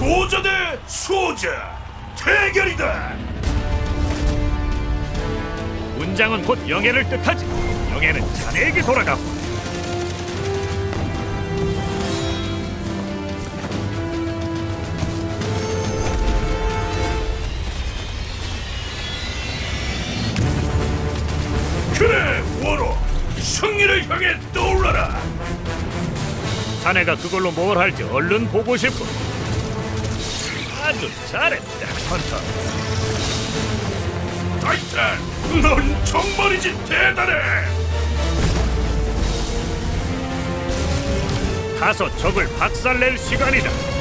수호자 대 수호자 대결이다. 문장은 곧 영예를 뜻하지. 영예는 자네에게 돌아가고. 그래, 워로, 승리를 향해 떠올라라. 자네가 그걸로 뭘 할지 얼른 보고 싶어. 아주 잘했다, 헌터. 타이탄, 넌 정말이지 대단해. 가서 적을 박살낼 시간이다.